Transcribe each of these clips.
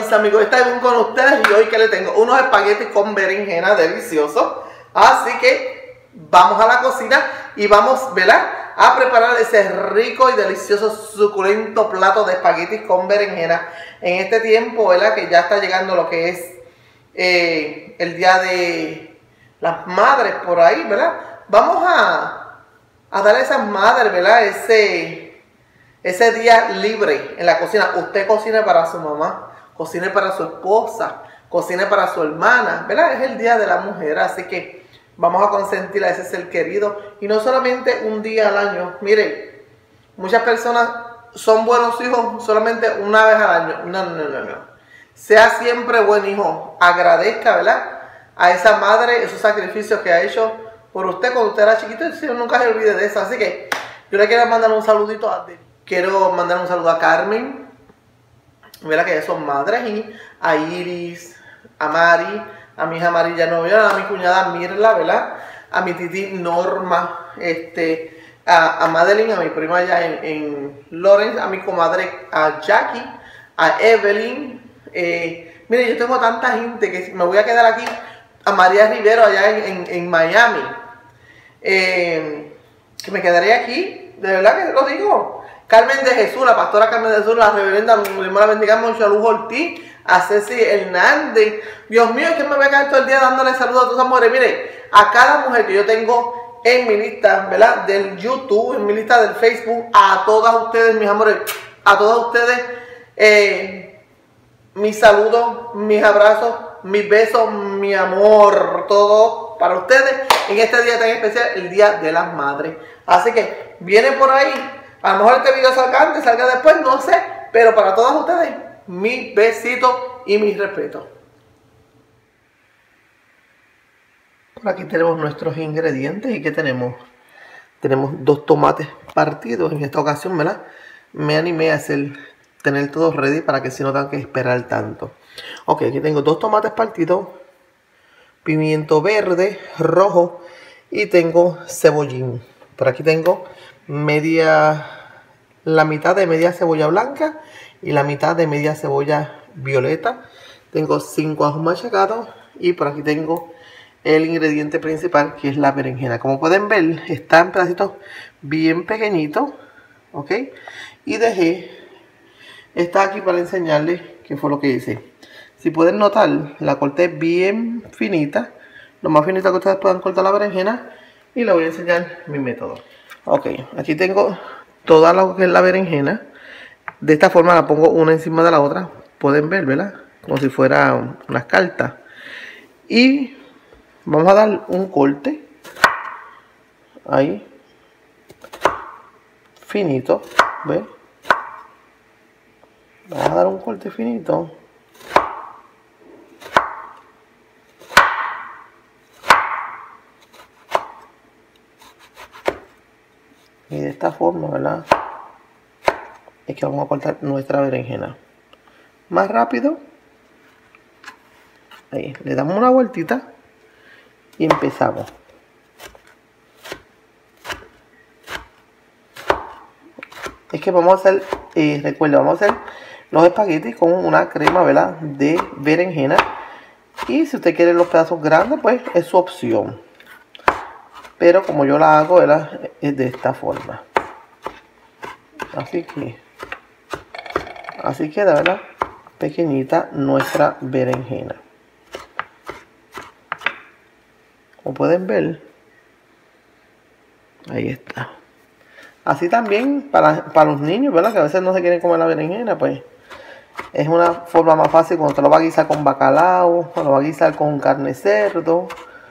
mis amigos, estoy con ustedes y hoy que le tengo unos espaguetis con berenjena deliciosos. Así que vamos a la cocina y vamos, ¿verdad?, a preparar ese rico y delicioso suculento plato de espaguetis con berenjena. En este tiempo, ¿verdad?, que ya está llegando lo que es el día de las madres por ahí, ¿verdad? Vamos a darle a esas madres, ¿verdad?, ese día libre en la cocina. Usted cocine para su mamá, cocine para su esposa, cocine para su hermana, ¿verdad? Es el día de la mujer, así que vamos a consentir a ese ser querido. Y no solamente un día al año. Mire, muchas personas son buenos hijos solamente una vez al año. No. Sea siempre buen hijo. Agradezca, ¿verdad?, a esa madre, esos sacrificios que ha hecho por usted cuando usted era chiquito. Y nunca se olvide de eso. Así que yo le quiero mandar un saludito a ti. Quiero mandar un saludo a Carmen, ¿verdad?, que son madres, y a Iris, a Mari, a mi hija María Novia, a mi cuñada Mirla, ¿verdad?, a mi titi Norma, a Madeline, a mi prima allá en Lawrence, a mi comadre, a Jackie, a Evelyn. Mire, yo tengo tanta gente que me voy a quedar aquí, a María Rivero allá en Miami, que me quedaré aquí, de verdad que lo digo. Carmen de Jesús, la pastora Carmen de Jesús, la reverenda la bendiga Monchalujo Ortiz, a Ceci Hernández. Dios mío, es que me voy a quedar todo el día dándole saludos a todas esas mujeres. Mire, a cada mujer que yo tengo en mi lista, ¿verdad?, del YouTube, en mi lista del Facebook, a todas ustedes, mis amores, a todas ustedes, mis saludos, mis abrazos, mis besos, mi amor, todo para ustedes en este día tan especial, el Día de las Madres. Así que viene por ahí. A lo mejor este video salga antes, salga después, no sé. Pero para todas ustedes, mi besito y mi respeto. Por aquí tenemos nuestros ingredientes. ¿Y qué tenemos? Tenemos 2 tomates partidos en esta ocasión, ¿verdad? Me animé a tener todo ready para que si no tengan que esperar tanto. Ok, aquí tengo 2 tomates partidos, pimiento verde, rojo, y tengo cebollín. Por aquí tengo la mitad de media cebolla blanca y la mitad de media cebolla violeta. Tengo 5 ajos machacados y por aquí tengo el ingrediente principal, que es la berenjena. Como pueden ver, está en pedacitos bien pequeñitos, ¿ok? Y dejé esta aquí para enseñarles qué fue lo que hice. Si pueden notar, la corté bien finita, lo más finita que ustedes puedan cortar la berenjena, y les voy a enseñar mi método. Ok, aquí tengo toda lo que es la berenjena. De esta forma la pongo una encima de la otra. Pueden ver, ¿verdad?, como si fuera unas cartas. Y vamos a dar un corte ahí, finito, ¿ves? Vamos a dar un corte finito. Y de esta forma, ¿verdad?, es que vamos a cortar nuestra berenjena. Más rápido. Ahí, le damos una vueltita y empezamos. Es que vamos a hacer, recuerda, vamos a hacer los espaguetis con una crema, ¿verdad?, de berenjena. Y si usted quiere los pedazos grandes, pues es su opción. Pero como yo la hago, ¿verdad?, es de esta forma. Así queda, ¿verdad?, pequeñita nuestra berenjena. Como pueden ver, ahí está. Así también para los niños, ¿verdad?, que a veces no se quieren comer la berenjena, pues es una forma más fácil cuando te lo va a guisar con bacalao, o lo va a guisar con carne de cerdo,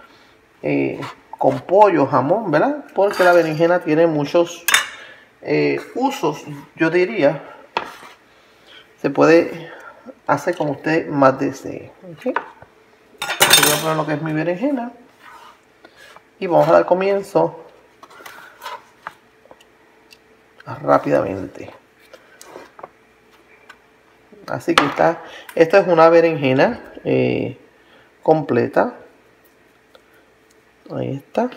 con pollo, jamón, ¿verdad? Porque la berenjena tiene muchos usos, yo diría. Se puede hacer como usted más desee. ¿Okay? Voy a poner lo que es mi berenjena y vamos a dar comienzo rápidamente. Así que esto es una berenjena completa. Ahí está.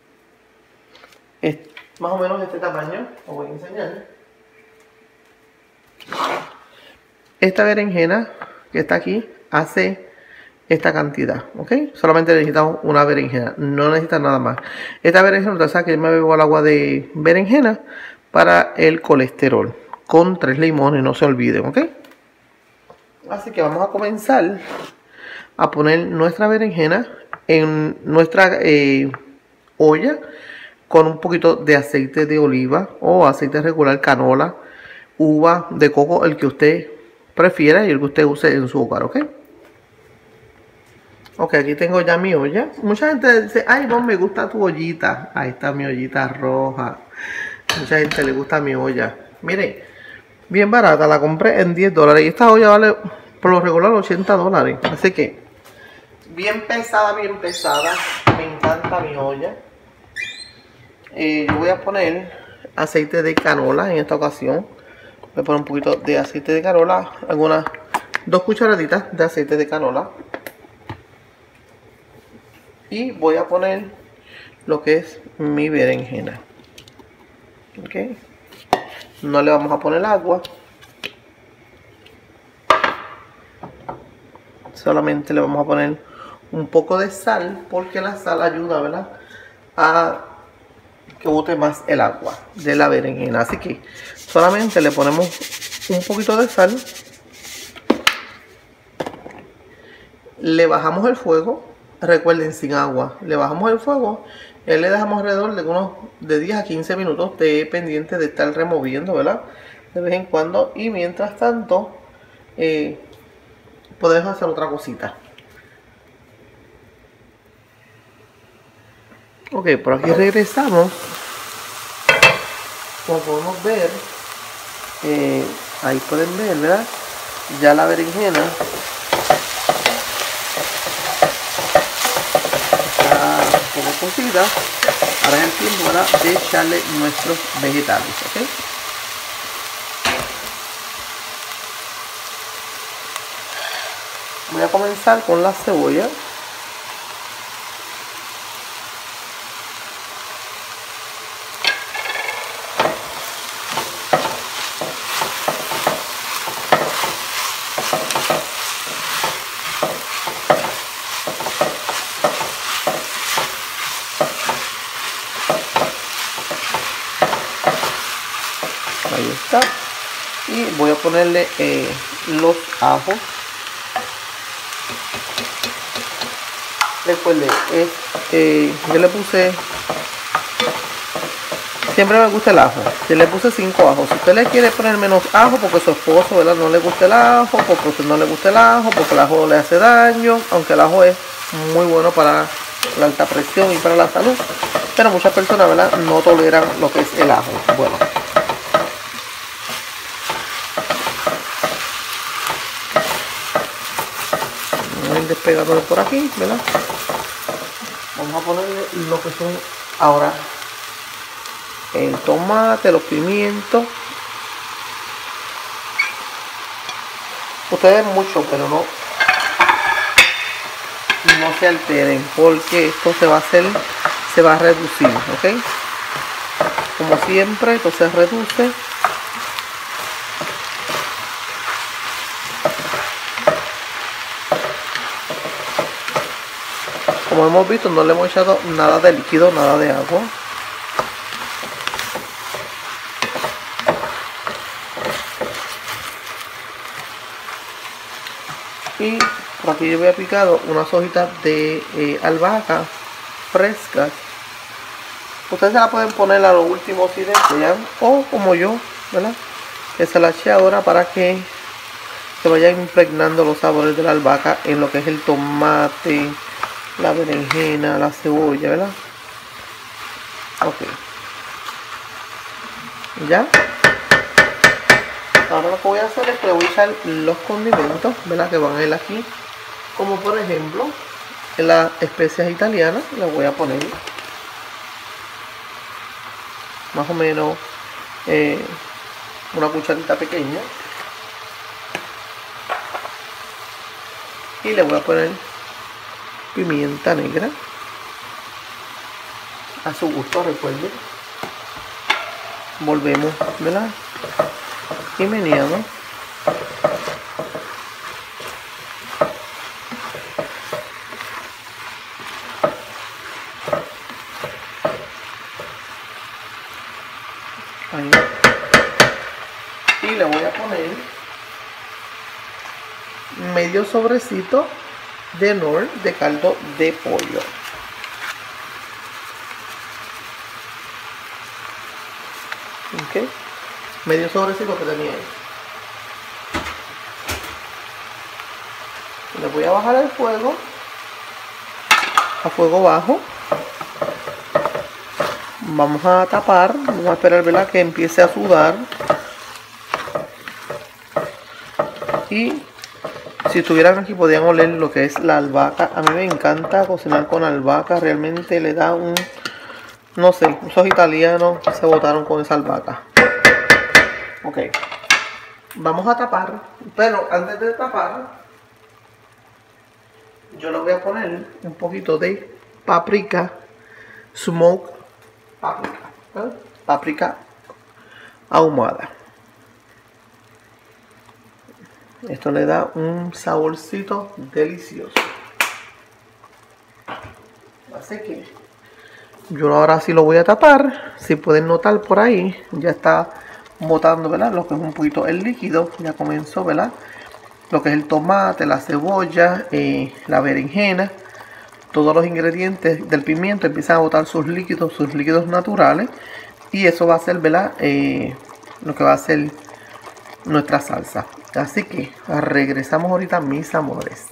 Es más o menos este tamaño. Lo voy a enseñar. Esta berenjena que está aquí hace esta cantidad, ¿ok? Solamente necesitamos una berenjena, no necesitas nada más. Esta berenjena, usted sabe que yo me bebo el agua de berenjena para el colesterol, con 3 limones, no se olviden, ¿ok? Así que vamos a comenzar a poner nuestra berenjena en nuestra olla con un poquito de aceite de oliva o aceite regular, canola, uva de coco, el que usted prefiera y el que usted use en su hogar, ¿ok? Ok, aquí tengo ya mi olla. Mucha gente dice, ay, no me gusta tu ollita. Ahí está mi ollita roja. Mucha gente le gusta mi olla. Mire, bien barata, la compré en $10 y esta olla vale por lo regular $80. Así que, bien pesada, bien pesada. Me encanta mi olla. Yo voy a poner aceite de canola en esta ocasión. Voy a poner un poquito de aceite de canola, algunas 2 cucharaditas de aceite de canola. Y voy a poner lo que es mi berenjena. Ok. No le vamos a poner agua. Solamente le vamos a poner un poco de sal, porque la sal ayuda, ¿verdad?, a que bote más el agua de la berenjena. Así que solamente le ponemos un poquito de sal. Le bajamos el fuego. Recuerden, sin agua. Le bajamos el fuego. Le dejamos alrededor de unos de 10 a 15 minutos. De pendiente de estar removiendo, ¿verdad?, de vez en cuando. Y mientras tanto, podemos hacer otra cosita. Ok, por aquí regresamos. Como podemos ver, ahí pueden ver, ¿verdad?, ya la berenjena un poco cocida. Ahora es el tiempo, ¿verdad?, de echarle nuestros vegetales, ¿ok? Voy a comenzar con la cebolla. Ahí está. Y voy a ponerle los ajos. Recuerden, yo le puse, siempre me gusta el ajo. Yo le puse 5 ajos. Si usted le quiere poner menos ajo porque su esposo, ¿verdad?, no le gusta el ajo, porque a usted no le gusta el ajo, porque el ajo le hace daño, aunque el ajo es muy bueno para la alta presión y para la salud, pero muchas personas, ¿verdad?, no toleran lo que es el ajo. Bueno, voy a ir despegando por aquí, ¿verdad? Vamos a ponerle lo que son ahora el tomate, los pimientos. Ustedes mucho, pero no se alteren, porque esto se va a reducir, ¿ok? Como siempre, esto se reduce. Como hemos visto, no le hemos echado nada de líquido, nada de agua. Y por aquí yo voy a picar unas hojitas de albahaca frescas. Ustedes se la pueden poner a lo último si desean, o como yo, ¿verdad?, que se la eché ahora para que se vayan impregnando los sabores de la albahaca en lo que es el tomate, la berenjena, la cebolla, ¿verdad? Ok. ¿Ya? Ahora lo que voy a hacer es que le voy a echar los condimentos, ¿verdad?, que van a ir aquí. Como por ejemplo, en las especias italianas, le voy a poner más o menos una cucharita pequeña. Y le voy a poner pimienta negra a su gusto, recuerden. Volvemos, ¿verdad?, y meneamos. Ahí. Y le voy a poner medio sobrecito de Knorr de caldo de pollo. Ok, medio sobrecito que tenía ahí. Le voy a bajar el fuego a fuego bajo. Vamos a tapar, vamos a esperar, ¿verdad?, que empiece a sudar. Y si estuvieran aquí podrían oler lo que es la albahaca. A mí me encanta cocinar con albahaca, realmente le da un, no sé, esos italianos se botaron con esa albahaca. Ok, vamos a tapar, pero antes de tapar yo le voy a poner un poquito de paprika, smoke paprika, ¿eh? Paprika ahumada. Esto le da un saborcito delicioso. Así que yo ahora sí lo voy a tapar. Si pueden notar por ahí, ya está botando, ¿verdad?, lo que es un poquito el líquido. Ya comenzó, ¿verdad?, lo que es el tomate, la cebolla, la berenjena. Todos los ingredientes del pimiento empiezan a botar sus líquidos naturales. Y eso va a ser, ¿verdad?, lo que va a ser nuestra salsa. Así que regresamos ahorita, mis amores.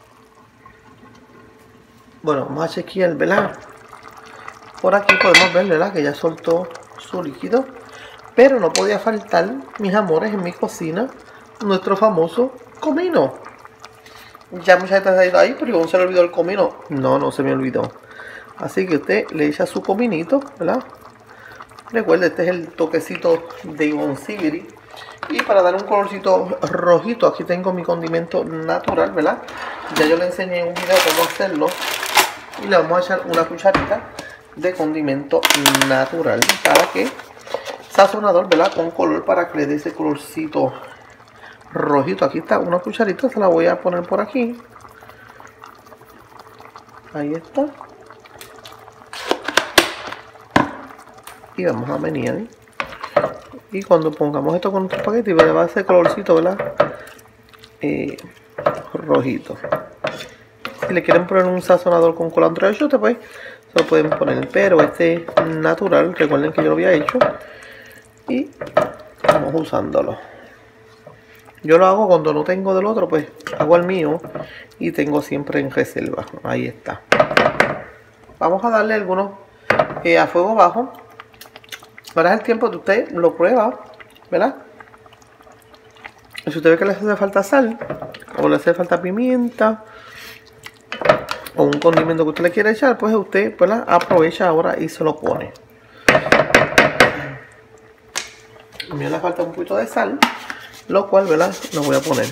Bueno, vamos a chequear, ¿verdad? Por aquí podemos ver, ¿verdad?, que ya soltó su líquido. Pero no podía faltar, mis amores, en mi cocina, nuestro famoso comino. Ya mucha gente se ha ido ahí, pero ¿cómo se le olvidó el comino? No, no se me olvidó. Así que usted le echa su cominito, ¿verdad? Recuerde, este es el toquecito de Yvonne Sibiri. Y para dar un colorcito rojito, aquí tengo mi condimento natural, ¿verdad? Ya yo le enseñé en un video cómo hacerlo. Y le vamos a echar una cucharita de condimento natural para que sazonador, ¿verdad?, con color, para que le dé ese colorcito rojito. Aquí está una cucharita, se la voy a poner por aquí. Ahí está. Y vamos a menear. Y cuando pongamos esto con nuestro espagueti, va a ser colorcito, ¿verdad?, rojito. Si le quieren poner un sazonador con culantro de chote, pues se lo pueden poner. Pero este natural, recuerden que yo lo había hecho. Y vamos usándolo. Yo lo hago cuando no tengo del otro, pues hago el mío. Y tengo siempre en reserva. Ahí está. Vamos a darle algunos a fuego bajo. Ahora es el tiempo que usted lo prueba, ¿verdad? Si usted ve que le hace falta sal, o le hace falta pimienta, o un condimento que usted le quiera echar, pues usted, ¿verdad?, aprovecha ahora y se lo pone. A mí me falta un poquito de sal, lo cual, ¿verdad?, lo voy a poner.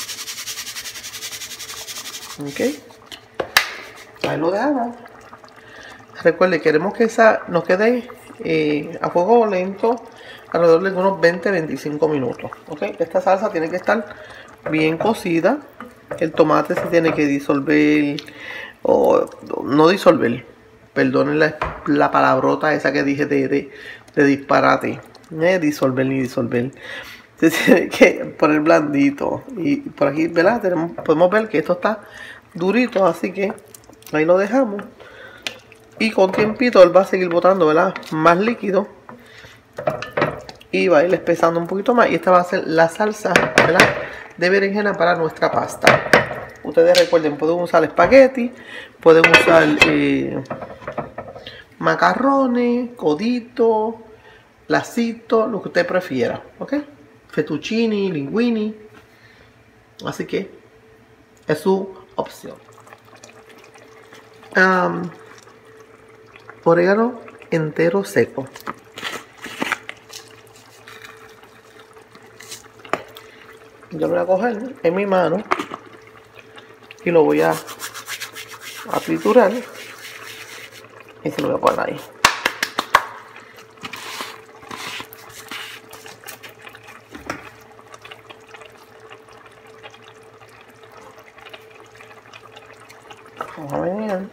Ok. Ahí lo dejamos. Recuerde, queremos que esa nos quede a fuego lento alrededor de unos 20-25 minutos. ¿Ok? Esta salsa tiene que estar bien cocida. El tomate se tiene que disolver, o no disolver, perdonen la palabrota esa que dije de disparate. Disolver ni disolver. Se tiene que poner blandito. Y por aquí, ¿verdad?, podemos ver que esto está durito, así que ahí lo dejamos. Y con tiempito él va a seguir botando, ¿verdad?, más líquido. Y va a ir espesando un poquito más. Y esta va a ser la salsa, ¿verdad?, de berenjena para nuestra pasta. Ustedes recuerden, pueden usar espagueti, pueden usar macarrones, codito, lacito, lo que usted prefiera. ¿Ok? Fettuccini, linguini. Así que es su opción. Orégano entero seco. Yo lo voy a coger en mi mano y lo voy a triturar y se lo voy a poner ahí. Vamos a venir.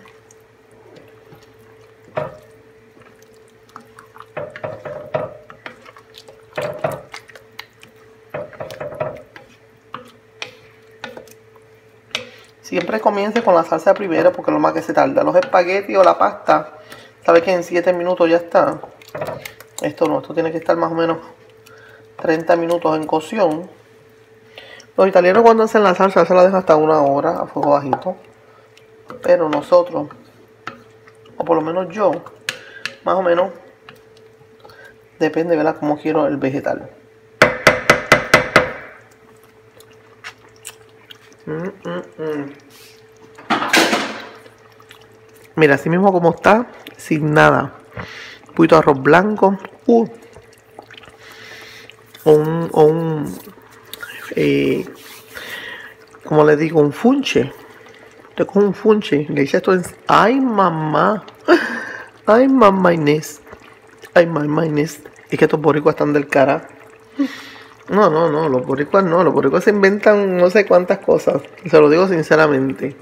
siempre comience con la salsa primero porque es lo más que se tarda. Los espaguetis o la pasta, sabes que en 7 minutos ya está. Esto no, esto tiene que estar más o menos 30 minutos en cocción. Los italianos cuando hacen la salsa se la dejan hasta 1 hora a fuego bajito. Pero nosotros, o por lo menos yo, más o menos, depende, ¿verdad?, cómo quiero el vegetal. Mira, así mismo como está, sin nada. Un poquito de arroz blanco. Como le digo, un funche. Te cojo un funche, le eché esto en... ¡Ay, mamá! ¡Ay, mamá Inés! ¡Ay, mamá Inés! Es que estos boricuas están del cara. No, los boricuas no. Los boricuas se inventan no sé cuántas cosas. Se lo digo sinceramente.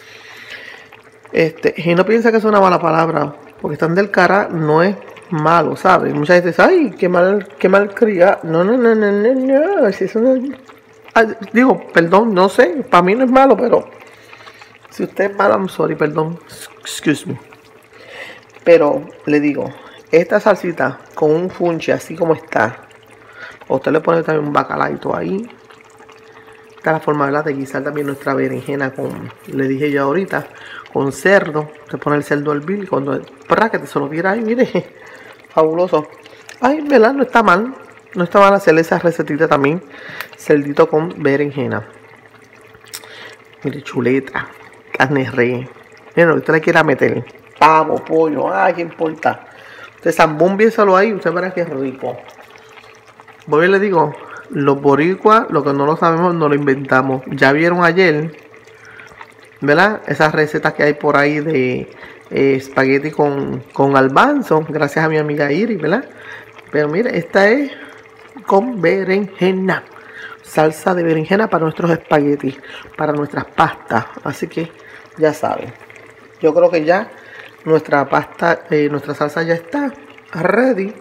Y no piensa que es una mala palabra. Porque están del cara no es malo, ¿sabes? Mucha gente dice, ¡ay, qué mal criado! No. Si es una... digo, perdón, no sé. Para mí no es malo, pero... si usted es malo, I'm sorry, perdón. Excuse me. Pero le digo, esta salsita con un funche así como está, usted le pone también un bacalaito ahí. Esta es la forma, ¿verdad?, de guisar también nuestra berenjena con, le dije yo ahorita, con cerdo. Te pone el cerdo al hervir y cuando para que te se lo viera ahí, mire, fabuloso. Ay, ¿verdad? No está mal. No está mal hacerle esa recetita también. Cerdito con berenjena. Mire, chuleta. Carne re. Mira, usted le quiera meter pavo, pollo, ¿qué importa? Usted zambúmbieselo ahí, usted verá que es rico. Voy y le digo, los boricuas, lo que no lo sabemos, no lo inventamos. Ya vieron ayer, ¿verdad?, esas recetas que hay por ahí de espagueti con garbanzo, gracias a mi amiga Iris, ¿verdad? Pero mire, esta es con berenjena. Salsa de berenjena para nuestros espaguetis, para nuestras pastas. Así que ya saben. Yo creo que ya nuestra pasta, nuestra salsa ya está ready.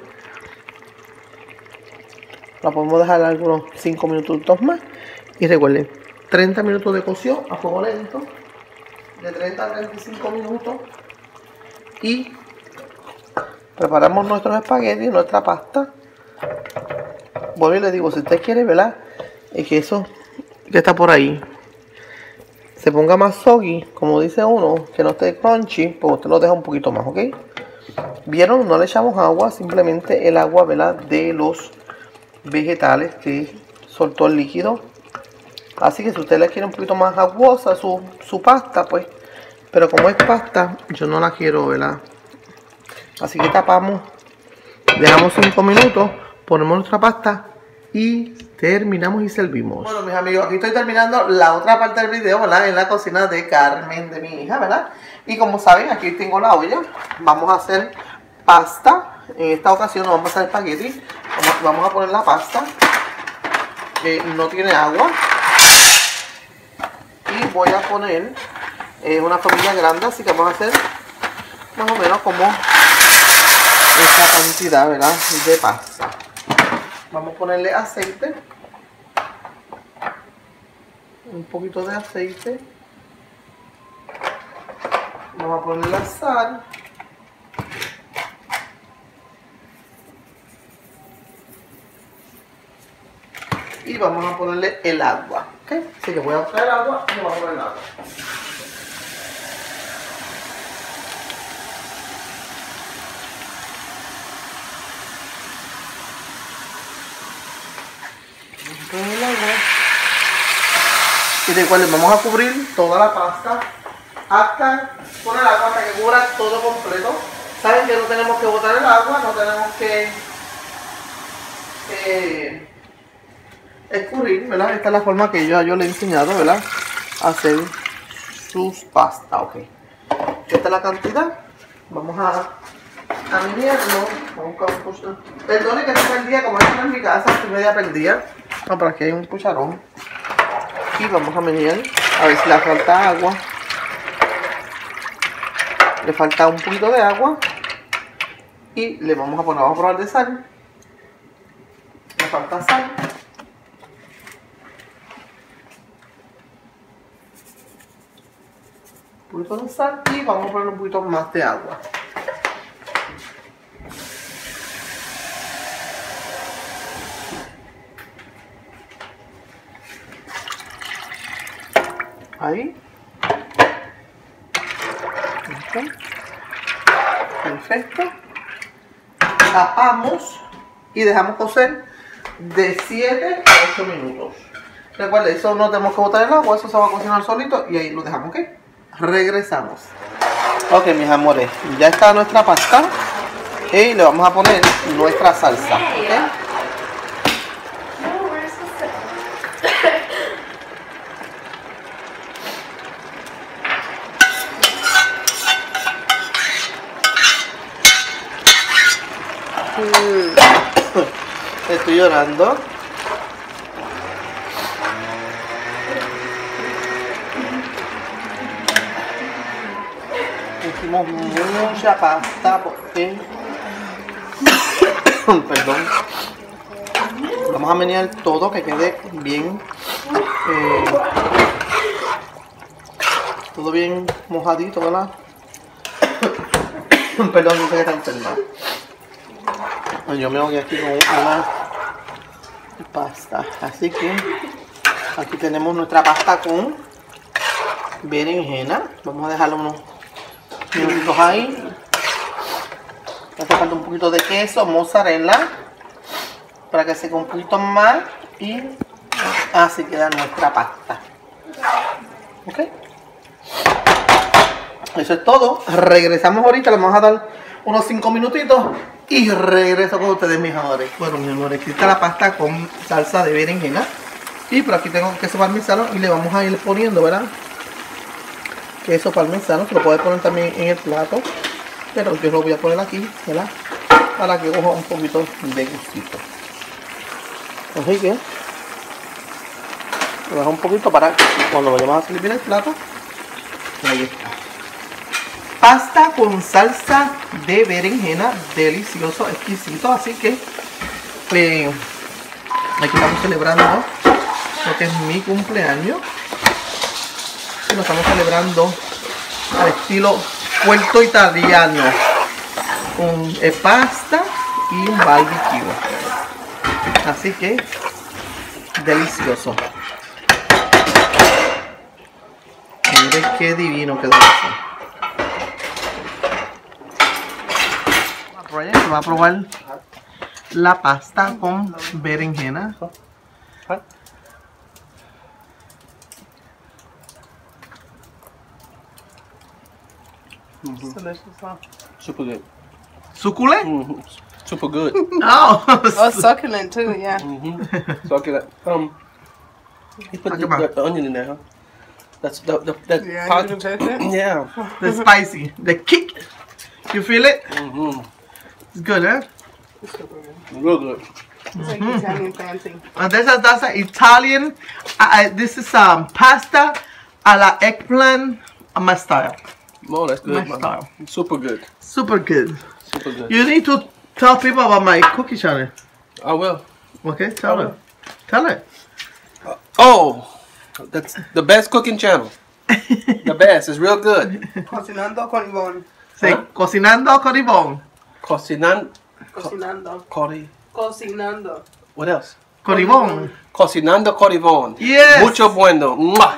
La podemos dejar algunos 5 minutos más. Y recuerden, 30 minutos de cocción a fuego lento. De 30 a 35 minutos. Y preparamos nuestros espaguetis, nuestra pasta. Bueno, y les digo, si usted quiere, ¿verdad?, que eso que está por ahí se ponga más soggy, como dice uno, que no esté crunchy, pues usted lo deja un poquito más, ¿ok? ¿Vieron? No le echamos agua, simplemente el agua, ¿verdad?, de los vegetales que soltó el líquido. Así que si usted le quiere un poquito más aguosa su pasta, pues, pero como es pasta, yo no la quiero, ¿verdad? Así que tapamos, dejamos 5 minutos, ponemos nuestra pasta y terminamos y servimos. Bueno, mis amigos, aquí estoy terminando la otra parte del video, ¿verdad?, en la cocina de Carmen, de mi hija, ¿verdad? Y como saben, aquí tengo la olla. Vamos a hacer pasta. En esta ocasión no vamos a hacer espagueti. Vamos a poner la pasta. No tiene agua. Y voy a poner una familia grande, así que vamos a hacer más o menos como esta cantidad, ¿verdad?, de pasta. Vamos a ponerle aceite. Un poquito de aceite. Vamos a ponerle la sal. Y vamos a ponerle el agua. ¿Ok? Así que voy a traer agua y vamos a poner el agua. El agua. Y recuerden, vamos a cubrir toda la pasta hasta con el agua, hasta que cubra todo completo. Saben que no tenemos que botar el agua, no tenemos que escurrir, ¿verdad? Esta es la forma que yo le he enseñado, ¿verdad?, a hacer sus pastas. Ok, esta es la cantidad. Vamos a medirlo. Vamos a un cucharón. Perdone que no perdía, como esto en mi casa, estoy media perdida. No, pero aquí hay un cucharón. Y vamos a medir, a ver si le falta agua. Le falta un poquito de agua. Y le vamos a probar de sal. Le falta sal. Un poquito de sal y vamos a poner un poquito más de agua. Ahí. Okay. Perfecto. Tapamos y dejamos cocer de 7 a 8 minutos. Recuerden, eso no tenemos que botar el agua, eso se va a cocinar solito y ahí lo dejamos, ¿ok? Regresamos. Ok, mis amores, ya está nuestra pasta y le vamos a poner nuestra salsa, ¿ok? Estoy llorando. Hicimos mucha pasta porque perdón, vamos a menear todo que quede bien todo bien mojadito, ¿verdad? Perdón, no sé qué está enferma. Yo me voy aquí con una pasta, así que aquí tenemos nuestra pasta con berenjena. Vamos a dejarlo unos minutitos ahí. Hace falta un poquito de queso, mozzarella, para que seque un poquito más y así queda nuestra pasta. Ok, eso es todo. Regresamos ahorita, le vamos a dar unos 5 minutitos y regreso con ustedes, mis amores. Bueno, mis amores, aquí está la pasta con salsa de berenjena. Y por aquí tengo queso parmesano y le vamos a ir poniendo, ¿verdad? Queso parmesano, se lo puede poner también en el plato. Pero yo lo voy a poner aquí, ¿verdad? Para que coja un poquito de gustito. Así que lo dejo un poquito para cuando vayamos a servir el plato. Ahí está. Pasta con salsa de berenjena, delicioso, exquisito. Así que aquí estamos celebrando lo que es mi cumpleaños. Y lo estamos celebrando al estilo puerto italiano, con pasta y un barbecue. Así que delicioso. Miren qué divino quedó eso. Va a probar la pasta con berenjena. Super good. Succulent? Super good. Oh, Oh, succulent too, yeah. Succulent. You put the onion in there, huh? That's that Yeah, pot. you can taste it. Yeah. the spicy, the kick. You feel it? It's good, eh? Real good. It's like Italian fancy. And that's an Italian. This is pasta a la eggplant, my style. Oh, that's good, My man. style. Super good. Super good. Super good. You need to tell people about my cookie channel. I will. Okay, tell it. Tell it. Oh, that's the best cooking channel. The best. It's real good. Cocinando con Ivonne. Say, cocinando con Ivonne. Cocinando. Cocinando. What else? Con Ivonne. Cocinando con Ivonne. Yes. Mucho bueno. ¡Mua!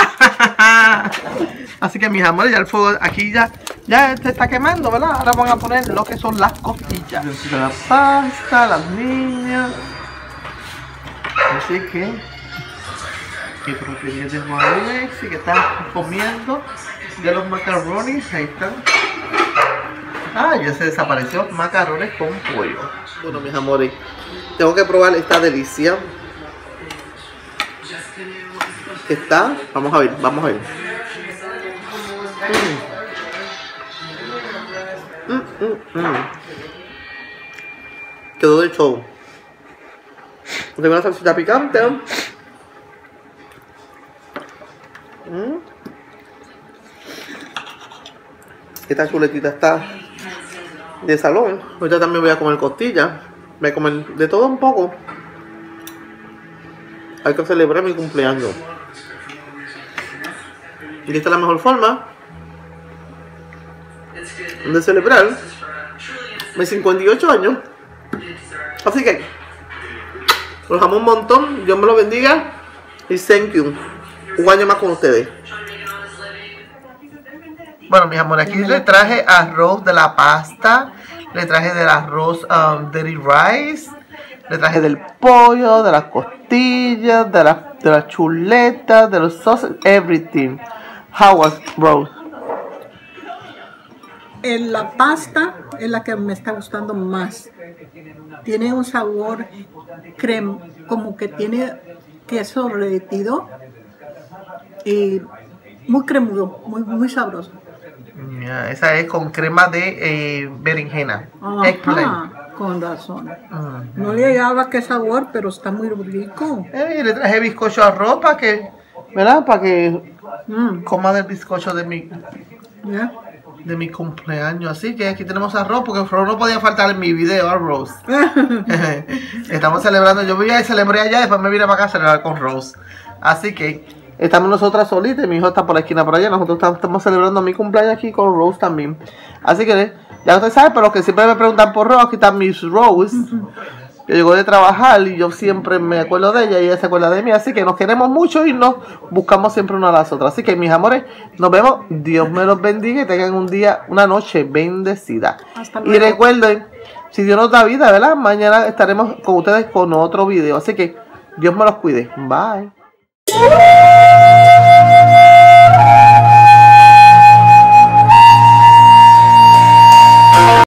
Así que mis amores, ya el fuego aquí ya se está quemando, ¿verdad? Ahora van a poner lo que son las costillas. La pasta, las niñas. Así que mi proteína de Juan Alexi que está comiendo de los macarrones. Ahí están. Ah, ya se desapareció macarrones con pollo. Bueno, mis amores, tengo que probar esta delicia. Está, vamos a ver, vamos a ver. Quedó de show. Tengo una salsita picante. Esta chuletita está de salón. Ahorita también voy a comer costillas. Voy a comer de todo un poco. Hay que celebrar mi cumpleaños. Y esta es la mejor forma de celebrar mis 58 años. Así que los amo un montón. Dios me los bendiga. Y thank you. Un año más con ustedes. Bueno, mis amores, aquí les traje arroz de la pasta. Le traje del arroz dirty rice. Le traje del pollo, de las costillas, de las chuletas, de los sauces, everything. How was Rose? La pasta es la que me está gustando más. Tiene un sabor crema, como que tiene queso derretido y muy cremudo, muy sabroso. Yeah, esa es con crema de berenjena. Eggplant. Con razón. No le hallaba qué sabor, pero está muy rico. Le traje bizcocho a arroz para que, ¿verdad? Para que coma del bizcocho de mi cumpleaños. Así que aquí tenemos arroz, porque arroz no podía faltar en mi video, arroz. Estamos celebrando, yo voy a celebrar allá, después me vine para acá a celebrar con Rose. Así que estamos nosotras solitas, mi hijo está por la esquina por allá, nosotros estamos celebrando mi cumpleaños aquí con Rose también. Así que ya ustedes saben, pero los que siempre me preguntan por Rose, aquí está Miss Rose, que llegó de trabajar y yo siempre me acuerdo de ella y ella se acuerda de mí. Así que nos queremos mucho y nos buscamos siempre una a las otras. Así que mis amores, nos vemos. Dios me los bendiga y tengan un día, una noche bendecida. Hasta luego. Y recuerden, si Dios nos da vida, ¿verdad? Mañana estaremos con ustedes con otro video. Así que Dios me los cuide. Bye.